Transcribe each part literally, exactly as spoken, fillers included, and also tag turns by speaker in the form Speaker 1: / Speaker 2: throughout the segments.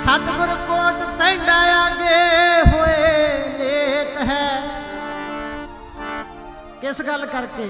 Speaker 1: सतगुर कोट पैंडा आगे होए लेत है। किस गल करके?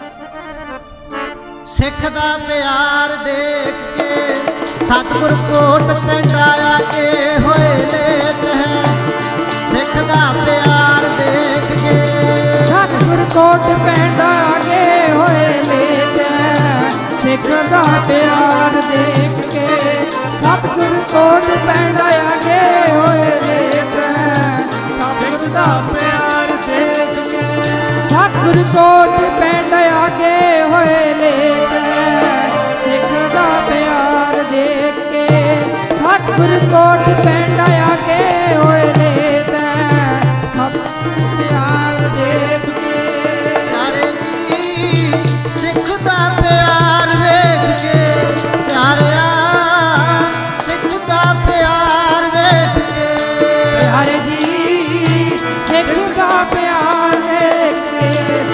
Speaker 1: सिख दा प्यार देख के सतगुर कोट पैंडा आगे होए लेत है। सिख दा प्यार देख के
Speaker 2: सतगुर कोट पैंडा आगे होए लेत है। सिख दा प्यार देख के सतगुर कोट पैंडा आगे होए लेत है। सिख दा प्यार देख के सतगुर कोट पैंडा आगे होए लेत है। सिख दा प्यार देख के सतगुर कोट पैंडा आगे होए लेत है। सतगुर प्यार देख के
Speaker 1: प्यारे जी सिख दा प्यार वेख के प्यारिया सिख दा प्यार वेख के
Speaker 2: प्यारे जी सिख दा प्यार देख के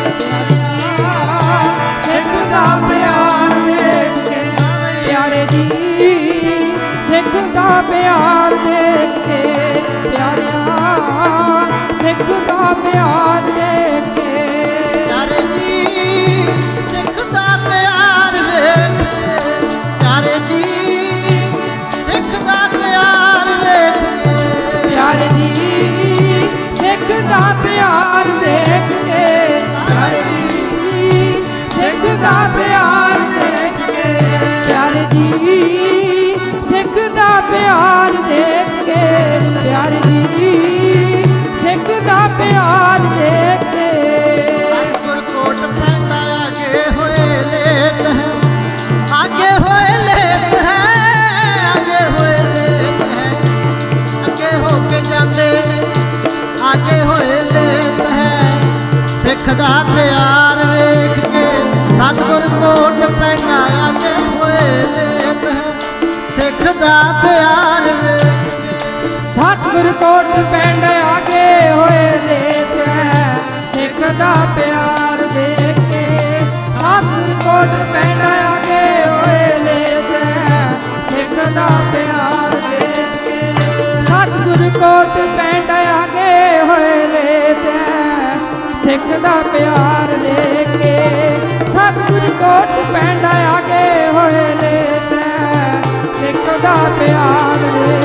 Speaker 2: सिख दा प्यार देख के प्यारे जी सिख दा प्यार देख के प्यारिया सिख दा प्यार देख के
Speaker 1: प्यारे जी सिख दा प्यार वेख के प्यारे जी सिख दा प्यार वेख के
Speaker 2: प्यारे जी सिख दा प्यार देख के प्यारे जी सिख दा प्यार देख के प्यारे जी सिख दा प्यार देख के प्यारे जी सिख दा प्यार देख के
Speaker 1: सतगुर कोट पैंडा आगे होए लेत है। आगे होए लेत है आगे होए लेत है। आगे हो के जाते आगे होए लेत है। सिख दा प्यार वेख के सतगुर कोट पैंडा आगे होए लेत है। सिख दा प्यार वेख
Speaker 2: सतगुर कोट पैंडा आगे होए लेत है। सिख दा प्यार देख के सतगुर कोट पैंडा आगे होए लेत है। सिख दा प्यार देख के सतगुर कोट पैंडा आगे होए लेत है। सिख दा प्यार देख के सतगुर कोट पैंडा आगे होए लेत है। सिख दा प्यार देख